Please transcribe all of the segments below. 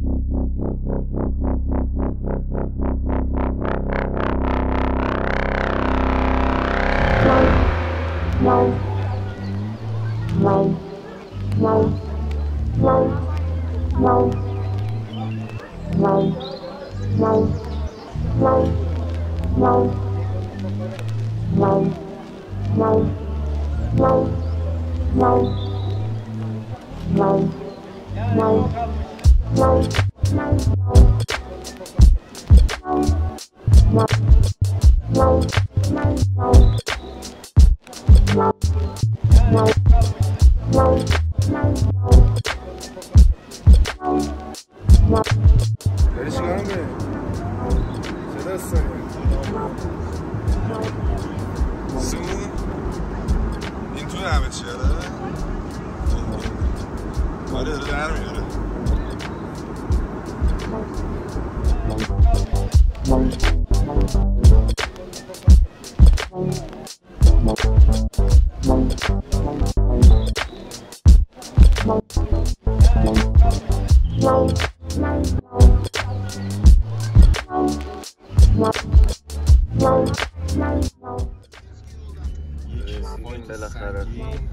بالاخره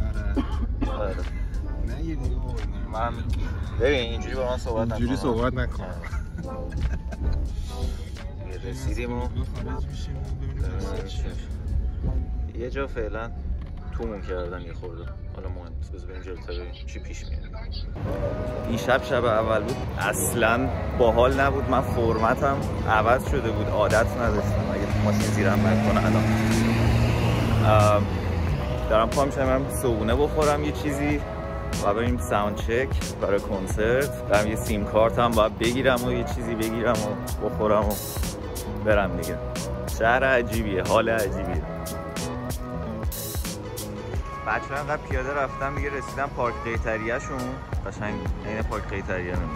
من ببین اینجوری با من صحبت نکن، اینجوری صحبت نکن. رسیدیم و یه جا فعلا تومون کردن یه خورده، حالا مهم نیست، بذار بریم جلوتر ببینیم چی پیش میاد. دیشب شب اول بود، اصلا باحال نبود. من فرمتم عوض شده بود، عادت نداشتم اگه ماشین زیرم نکنه. الان دارم پا میشم هم صبحونه بخورم یه چیزی و بریم ساوند چک برای کنسرت. برم یه سیم کارت هم باید بگیرم و یه چیزی بگیرم و بخورم و برم دیگه. شهر عجیبیه، حال عجیبیه. بچه ها انقدر پیاده رفتم دیگه، رسیدم پارک قیطریه شون. قشنگ این پارک قیطریه میمونه.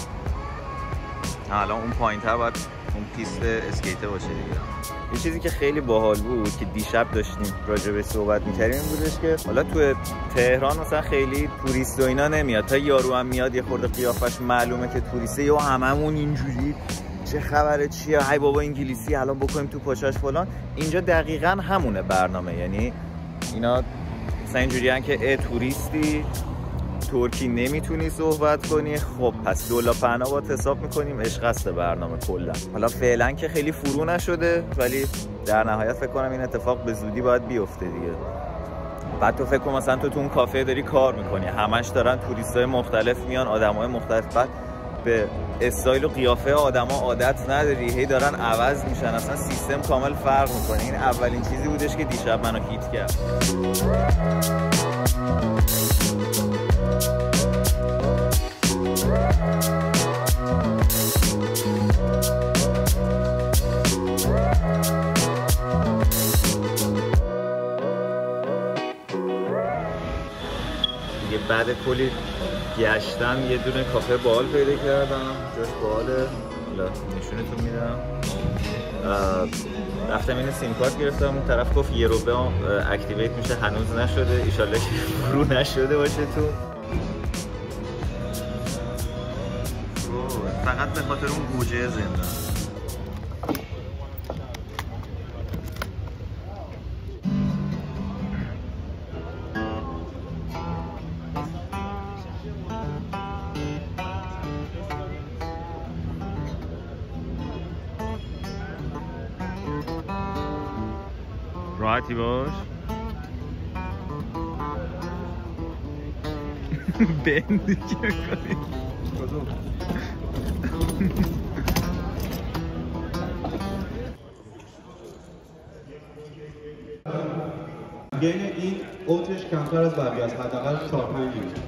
الان اون پایین تر باید اون پیست اسکیته باشه دیگه. یه چیزی که خیلی باحال بود که دیشب داشتیم راجع به صحبت می‌کردیم این بودش که حالا تو تهران مثلا خیلی توریست و اینا نمیاد، تا یارو هم میاد یه خورده قیافش معلومه که توریسته یا هممون اینجوری چه خبره چیه، ای بابا انگلیسی الان بکنیم تو پاچش فلان. اینجا دقیقاً همونه برنامه، یعنی اینا مثلا اینجوریه که توریستی ترکی نمیتونی صحبت کنی، خب پس دولا پهنا با حساب میکنیم، عشق است برنامه کلا. حالا فعلا که خیلی فرو نشده ولی در نهایت فکر کنم این اتفاق به زودی باید بیفته دیگه. بعد تو فکر کن مثلا تو اون کافه داری کار میکنی، همش دارن توریستای مختلف میان، آدمای مختلف، بعد به استایل و قیافه آدما عادت نداری، هی دارن عوض میشن، اصلا سیستم کامل فرق میکنه. این اولین چیزی بودش که دیشب منو هیت کرد. دیگه بعد کلی گشتم یه دونه کافه باحال پیدا کردم، جاش باحاله، حالا نشونتون میدم. رفتم اینو سیم کارت گرفتم، اون طرف گفت یه روبه اکتیویت میشه، هنوز نشده، ایشالله فرو نشده باشه تو. فقط به خاطر اون گوجه زنده. راحتی باش. بندی که کنی بین این اوتش کمتر از بقیه است، حداقل 4-5 لیتر.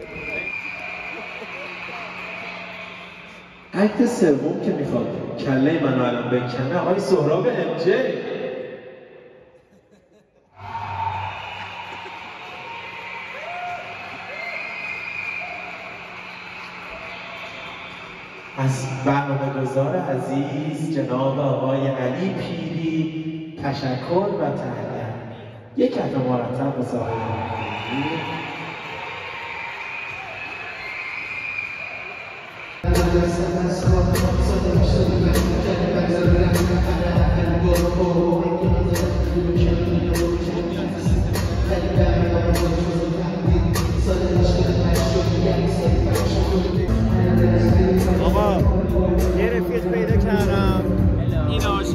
اکت سوم که میخواد کله منو الان بکنه آقای سهراب MJ. از برنامه‌گذار عزیز جناب آقای علی پیری تشکر و تهنیت. یک کف مرتب به صاحب آقا یه رفیق پیدا کردم، این آشش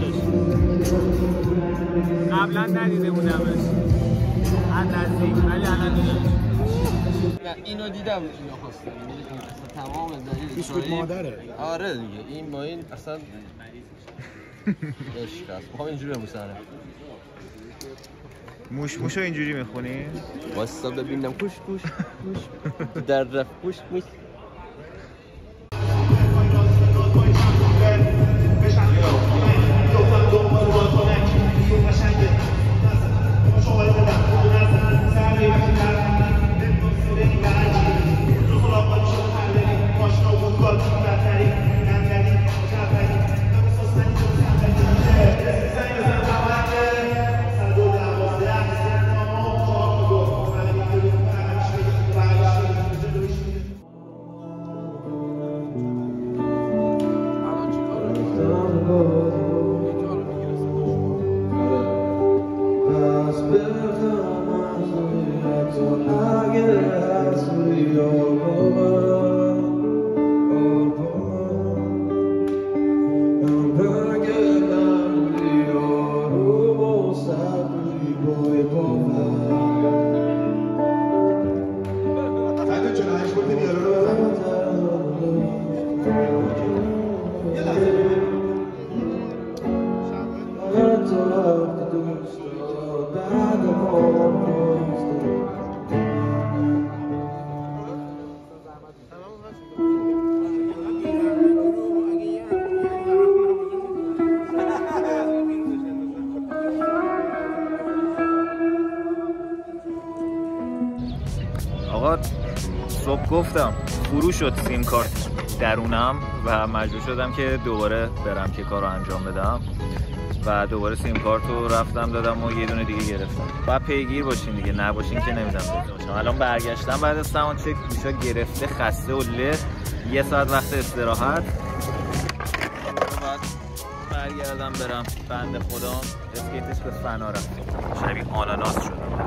قبلا ندیده بودمش از نزدیک ولی الان دیدم. نه اینو دیدم، اینو خواستم اصلا تمام دلیل بیسکویت مادره. آره دیگه این با این اصلا عشق است. بخوام اینجوری بموسنه موشو اینجوری میخونی؟ واسه ببینم کوش کوش کوش در رفت کوش کوش. آقا صبح گفتم فرو شد سیم کارت درونم و مجبور شدم که دوباره برم که کارو انجام بدم و دوباره سیم کارت رو رفتم دادم و یه دونه دیگه گرفتم. باید پیگیر باشین دیگه، نباشین که نمیدم باشم. الان برگشتم بعد از ساوند چک، گوشا گرفته خسته و له، یه ساعت وقت استراحت، بعد برگردم برم. بنده خدا اسکیتش به فنا رفت، شبیه آناناس شدم.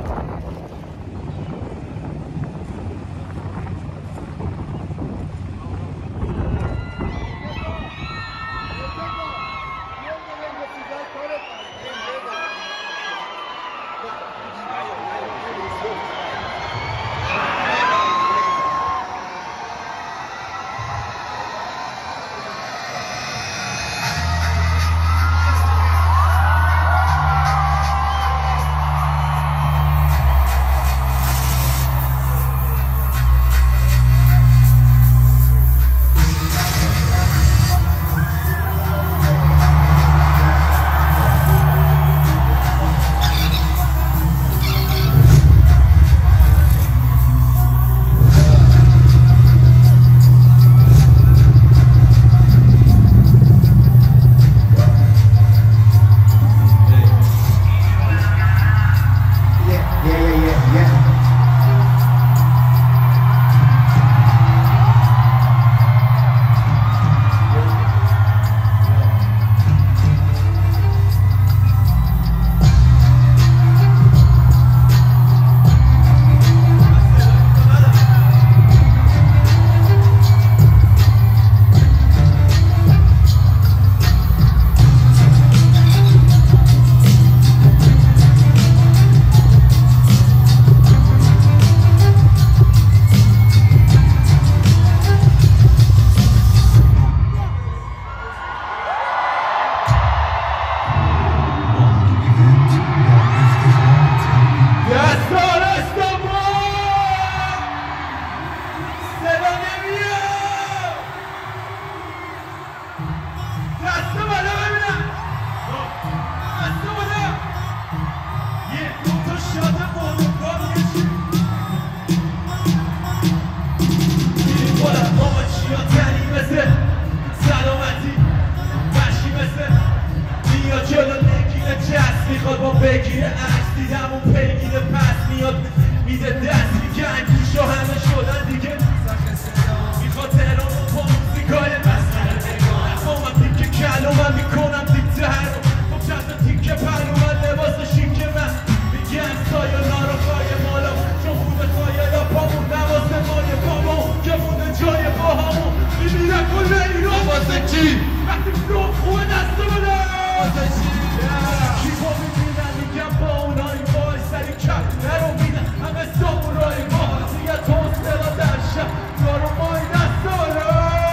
واسه کی؟ وقتی فلوت خوبه دست بده واسه چی؟ کی با میبینن میگم با اونایی وای سری کم نرو میدن همه سامورایی ما دیگه توست دلا در شب دارو مای دست بده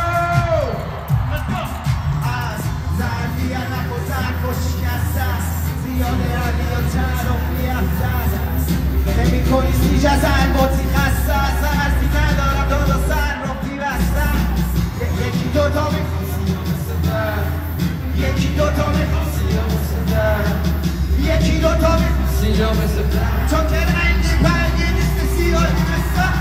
از زردی نخو زرد و شکست است زیاده علی و تر و میفته است نمی کنی سیج از الباتی خسته است هرسی ندارم دادا سر رو پیوستم یکی دوتا میخواستی یکی دوتا میخواستی یکی دوتا میخواستی چون که رنگ پرگی نیست سیاهی بستم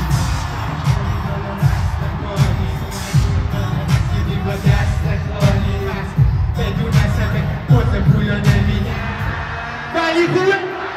و دست خالی هست بدون سبه بوده پویا نمیده ولی پویا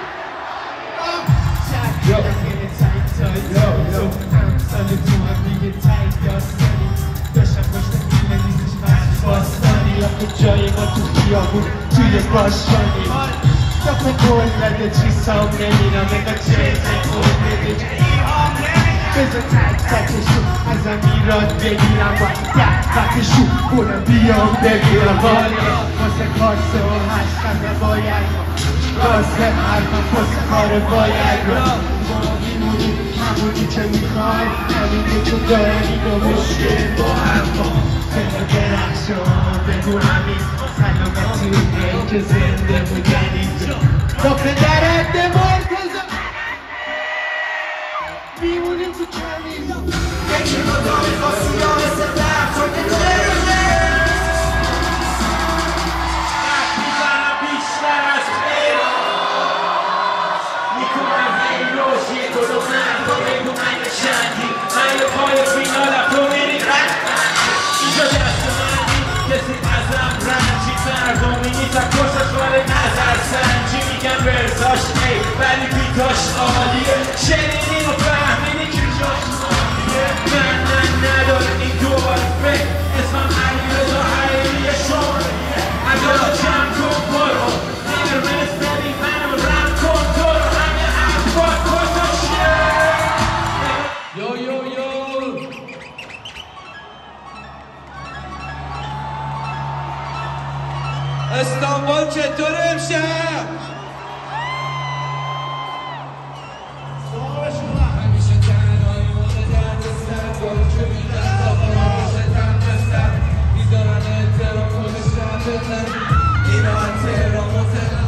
شد خیلی تایت تا امثال تو هم دیگه تایت داستانی داشتم پشت میله نیستش مخش باستانی یا جای ما تو خیابون توی باشانی دفعه گل نده چیزام نمیرم اگه چیزه خود بده بذار تک تکشو ازم ایراد بگیرم باید دقیقشو بونم بیام بگیرم واسه کاسه و هشتم باید واسه حرفم واسه کار باید ما میمونیم همونی که میخوای همینی که داری و مشکل با هم بذار درخشان بگو همین سلامتی اون که زنده بودن اینجا با پدرت مرتضی میمونیم تو کمی یکی رو داری خواستی یا مثل درد تو که چه میزنم بیشتر از پیدا میکنم هیروش یه گلو من تو بگو من شندی من یه پای فینالم تو میری رد اینجا دست منی کسی ازم رنجی سرگامی نیستم کشش ولی نظر سنجی میگن ورزاش ای ولی بیتاش عالیه شنیدی و فهمیدی که جاش عالیه من نداره این دوبار فکر اسمم علیرضا حریریه شمالیه اگه جمع کن برو نیرمز بدی منو رم کن تو رو همه حرفات کتاشه یو یو یو استانبول چطور امشب؟ همیشه تنهایی مونه درد سر گل که میدن داخل همیشه تنبستن میذارن احترام خودشن بزن اینا احترام متنفرن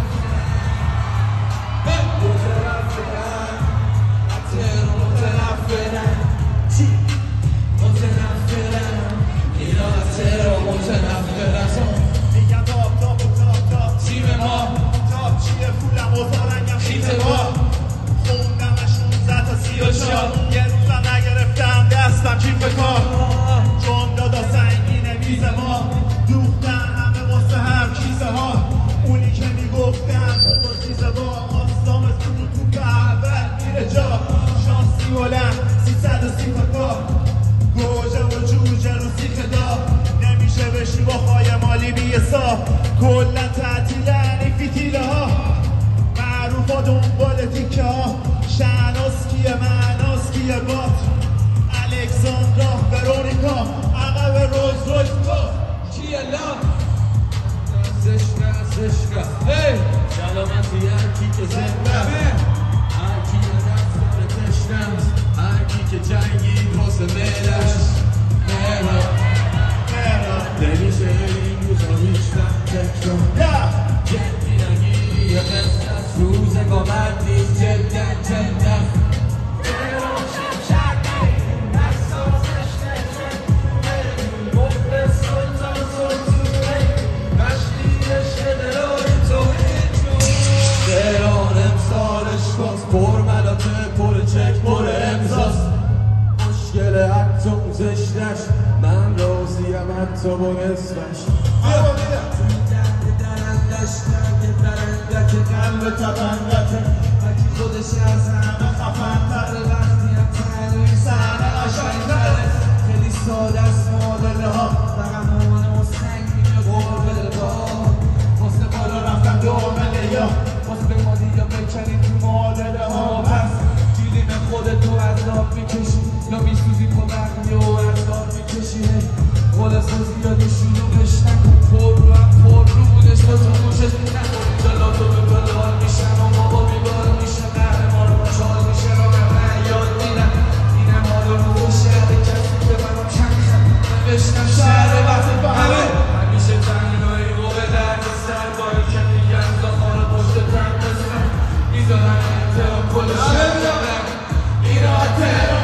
احترام متنفرن چی؟ متنفرن اینا احترام متنفرن میگم تاب تیم ما تاب چیه پولم و زارنگم خیت ما خوندم 16 تا 34 یه روزم نگرفتم دستم کیف کار چون دادا سنگینه میز ما دوختن همه واسه هم کیسه ها اونی که میگفتن با چیزه با آستام سودو تو اول میره جا شانسی بلند 330 تا کار گوجه و جوجه رو سیخ دا نمیشه بشی با خواهی مالی بیه صاف کلن تعطیلن این فیتیله ها معروف ها دنبال تیکه ها شهناز کیه معناز کیه بات الکساندرا ورونیکا عقب روز رویس کیه لام زشکه هی سلامتی هرکی که زنده هرکی که دست به تشنم هرکی که جنگید واسه ملش نمیشه این روزا بیشتر تکرار جدی نگیری یه قصد از روزگاه مرد نیست جدن تهران امسالش باز پر ملاته پر چک پر امضاست مشکل حتی زشتش من راضیم حتی با نصفش درندش درگه درنده که قلب تبندته هرکی خودش از همه خفن‌تر وقتی هم تنوی سرنه قشنگ‌تره خیلی ساده است معادله ها رقمانه و سنگ میگه قربل با واسه بالا رفتن دومله یا واسه به ما دیگه بکنی تو معادله ها پس جیلیم خودتو عذاب میکشی یا میسوزی با بقیه و عذاب میکشی دنبال زیاد شلوغش نکن پر رو بودش با تو موشش نخوری جلا تو به بلال میشن و ما با بیبار میشن قهرمان رو چال میشن و من یاد میدم اینم حالا رو شهر کسی که برام چند زن نوشتم شهر وقت همه همیشه تنهایی و به درد سر بایی که میگن زخار پشت تن بزن میذارن احترام کل شهر دارم اینا تهران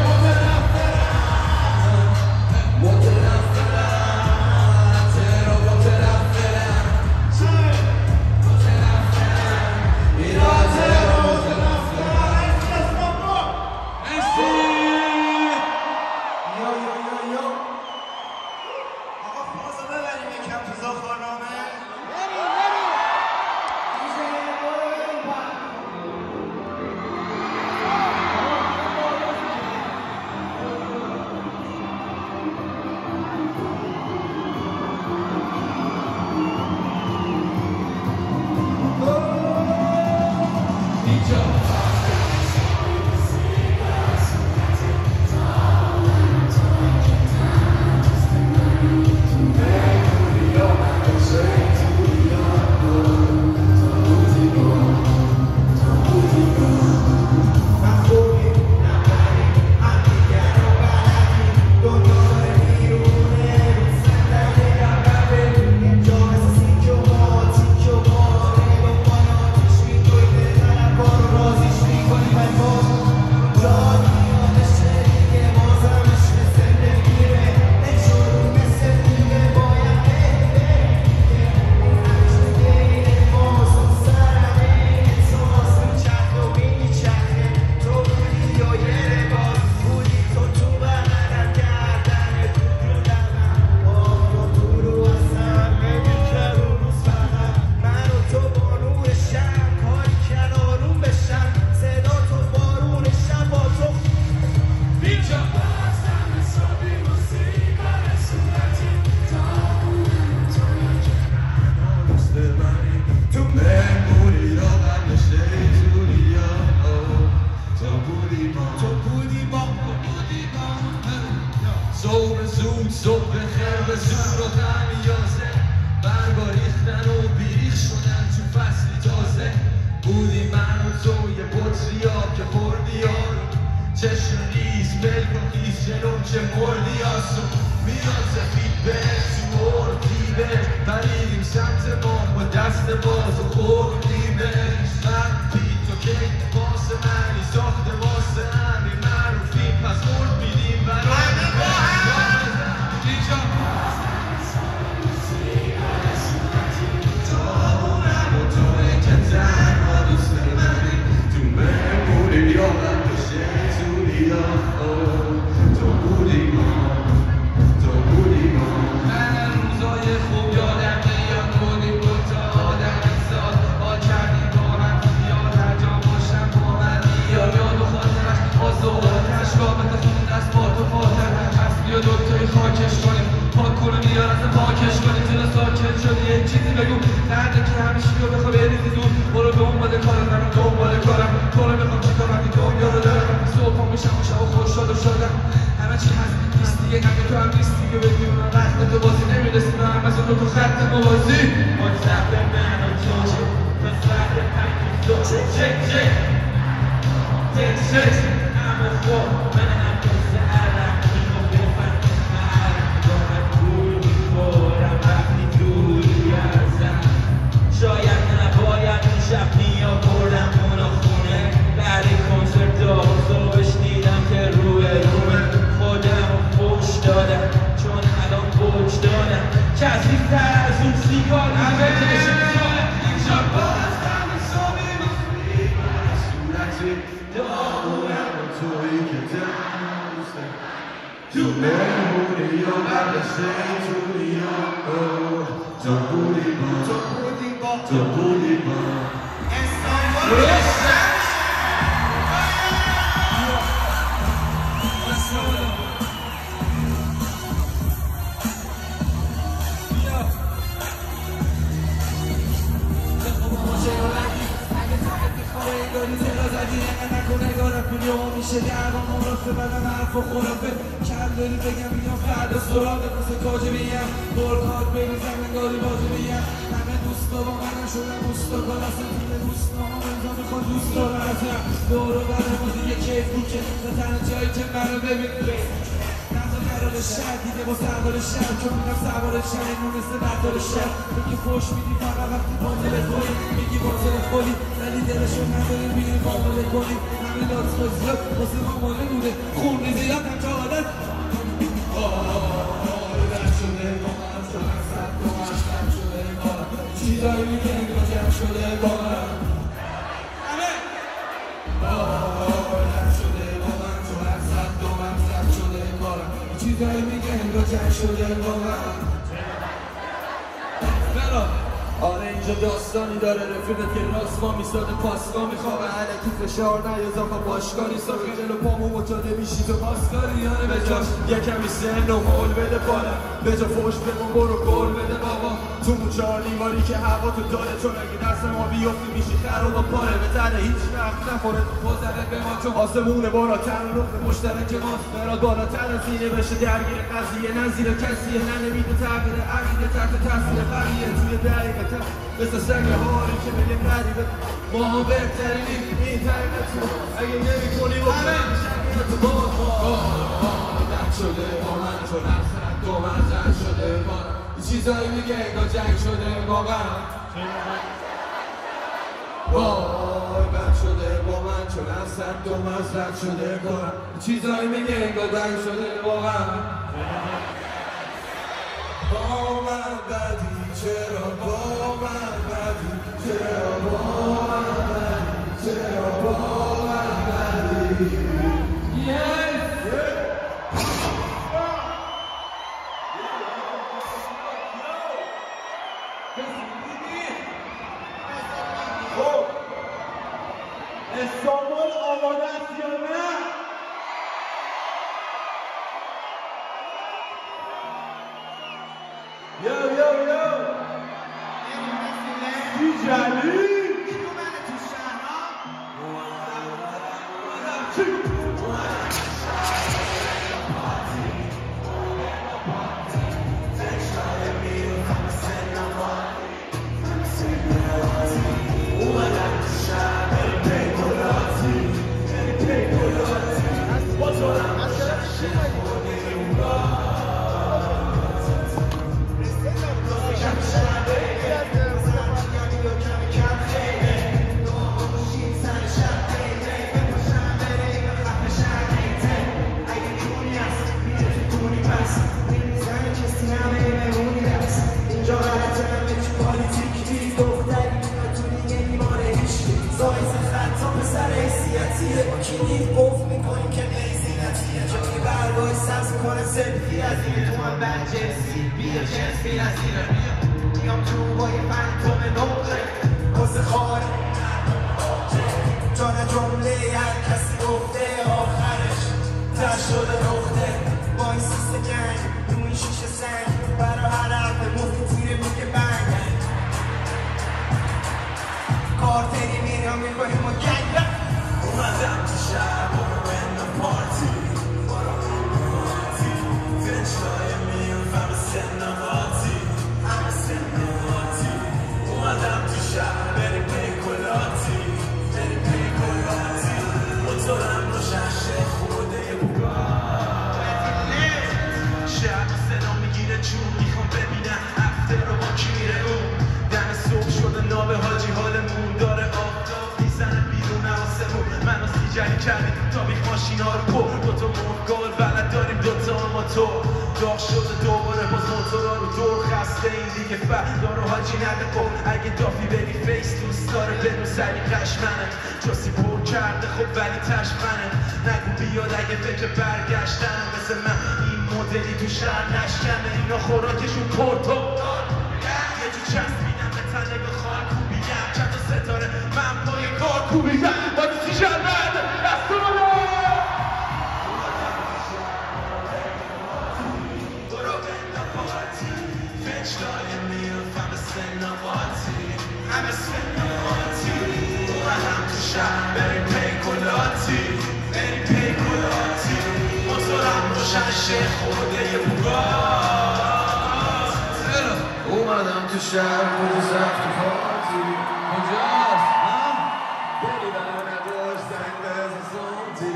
صبح خیر به زور و خمیازه برگا ریختن و بیریخ شدن تو فصلی تازه بودی من و تو یه بطری آب که خوردی یارو چشم ریز ملک و خیز جلوم که مردی آسون میان زفید به تو اردیبه پریدیم سمت ما با دست باز و خوردیمه من پی تو که واسه منی ساخته واسه همین معروفیم پس مرد بیدیم برای خاکش کنیم پاک کنیم بیار اصلا پاکش کنیم چرا ساکت شدی یه چیزی بگو درده که همیشه رو بخوا بریزی دور برو دنبال کارم منو دنبال کارم تو رو بخوام چی کنم این دنیا رو دارم صبح پا میشم و شب و خوشحال و شدم همه چی هست نیست دیگه نگه تو هم نیست دیگه بدون وقت تو بازی نمیرسیم و هم از اون تو خط موازی مطلب من و تو پس وقت پنگی تو چک اما خب من هم پس علم شاید نباید این شب نیا بردم اونو خونه بعد کنسرت صبحش دیدم که روی خودم رو فوش دادم چون الان فوش دادم کسی تر از اون سیگار همه تشم دادم اینجا باز همه صبحی مخوری بر صورتی داغونم و توی که دوستم تو مهمونی یا بردشته توی یا تو بودی با تو بودی با میشه وقت بدن حرف و خرافه کم داری بگم میام فردا سراغت مثل کاجه بیم برکات بریزم انگاری بازه بیم همه دوستا با منم شدن دوستا کلاسه تیم دوستا ما امضا میخواد دوستا برسم دورو برم و دیگه کیف بود که به تنها جایی که منو ببین قرار شهر دیگه با سوار شهر چون میگم سوار شهر اینو مثل ندار شهر بگی خوش میدی فقط وقتی بامله کنی میگی باطل خولی ولی دلشون نداری میگی بامله کنی همین لاتس بازیات واسه ماماله بوده خون ریزیات هم تا حالت رد شده با من چون اصد با من رد شده با چیزایی میگه انگار جمع شده با من همه رد شده با من چون اصد با من رد شده بارم چیزایی میگه انگار جمع شده با من آره اینجا داستانی داره رفیقت که راست ما میساده پاسکا میخوابه علکی فشار نه اضافه باشکاری ساقی جلو پامو متاده میشی تو ماسکاری یانه به جاش یکمی سن و قول بده بالا به جا فوش بگم برو گل بده بابا تو اون چهار دیواری که هوا تو داره چون اگه دست ما بیفتی میشی خراب و پاره به تره هیچ وقت نخوره تو خوزره به ما چون آسمونه بالاتر و رخ مشترک ماست براد بالاتر از اینه بشه درگیر قضیه نه زیر کسیه نه نمیده تغییر عقیده تحت تاثیر بقیه توی دقیقه مثل سنگ هاری که بگه غریبه ما بهترینیم این طریقه تو اگه نمی کنی و شکیه تو رد شده با من چون اصلا دو من زن شده با چیزایی میگه انگار جنگ شده واقعا رد شده با من چون اصلا دو من زن شده با چیزایی میگه انگار جنگ شده واقعا با من بدی چرا با من بدی چرا با من بدی چرا با من بدی استانبول آماده است یا نه؟ Yo Jali کلید گفت میکنیم که نیزی نتیه جایی برگاهی سبز کنه سلفی از این تو من بند جنسی بیر جنس بی نظیره میام تو با یه فنتوم نوره واسه خاره جان جمله هر کسی گفته آخرش تر شده نقطه با این سیست جنگ رو این شیشه سنگ برا هر حرف مفتی تیره میگه بنگ کارتری میرم میکنیم و گنگ اومدم تو شب برو in the party دنشای میرفم سن نواتی همه سن نواتی اومدم تو شب بریم پیکولاتی بریم پیکولاتی موتورم رو ششه خورده بوگاه شب صدا میگیره چون میخوام ببینم هفته رو با کی میره اون دم صبح شده نابه حاجی حالمون داره آفتاب میزنه بیرون آسمون منو سیجلی کردیم تا بیخ ماشینا رو پر دوتا مرگال بلد داریم دوتا آماتور داغ شده دوباره باز موتورا رو دور خسته این دیگه فردا رو حاجی نده خب اگه دافی بری فیس دوست داره بدون سری قشمنه جاسی پر کرده خب ولی تشمنه نگو بیاد اگه فکر برگشتنه مثل من این مدلی تو شهر نشکنه اینا خوراکشون پرتو یه جو چسبیدم به تنه به خواهر کوبیدم چند تا ستاره من پای کار کوبیدم با دوستی شهر برده دست رو همه سن نواتی اومدم تو شهر بریم پیکولاتی بریم پیکولاتی شیخ خورده بوگاز اومدم تو شهر روز رفت تو پارتی کجاست؟ بری بر نداشت زنگ بزن سانتی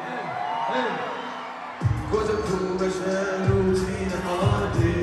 کجا تو بشه روتین عادی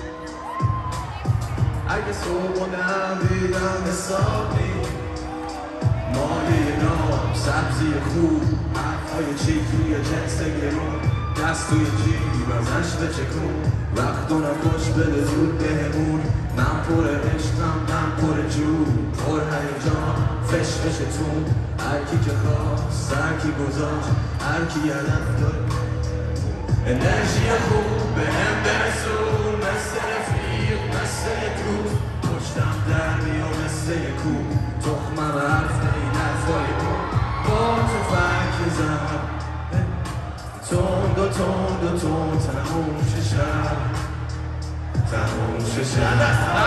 اگه صبح و نمیدم حسابی مالی نام سبزی خوب حرفای چیک روی جنس گرون دست توی جیب ازش بچکون وقت و نکش بده زود بهمون من پر عشقم من پر جون پر هیجان فش تون هرکی که خواست هرکی گذاشت هرکی هدف داره انرژی خوب به هم برسون مثل رفیق مثل دوست پشتم در میام مثل کوب تخمم حرف این حرفای کن با تو فکر زم تند و تند و تند تموم شه شب تموم شه شب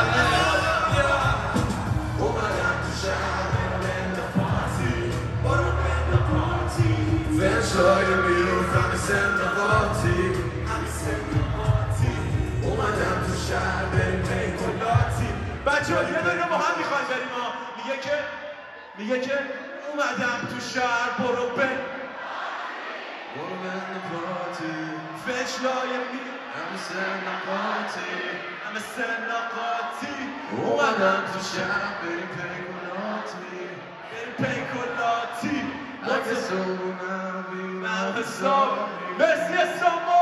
اومدم تو شب برو the party برو the party فنشای میفتم سندقاتی اومدم تو شهر بریم پیکولاتی بچه ها یه دقیقه با هم میخوایم بریم ها میگه که اومدم تو شهر برو پارتی فشلای همه سندقاتی اومدم تو شهر بریم پیکولاتی اگه صبح نبینم حساب مثل